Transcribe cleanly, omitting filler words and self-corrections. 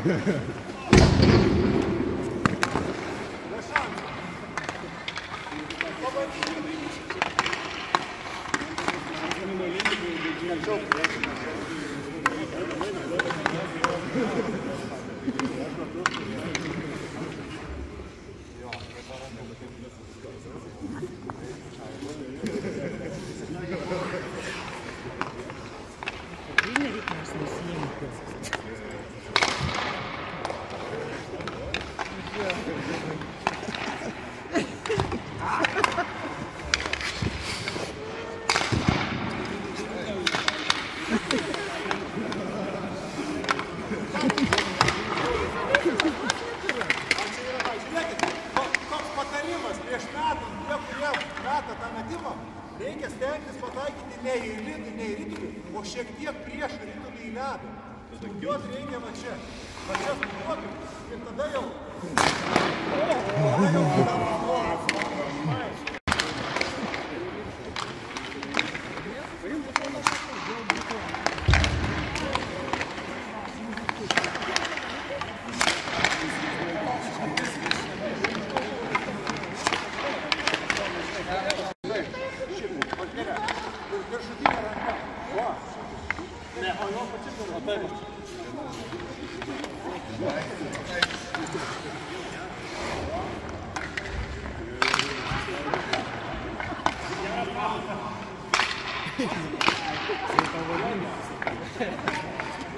Reikia stengtis pataikyti ne į ritulį, ne į ritulį, o šiek tiek prieš ritulį į ledą. Studijuot reikia va čia. Va čia studijuokim ir tada jau... Você tá olhando?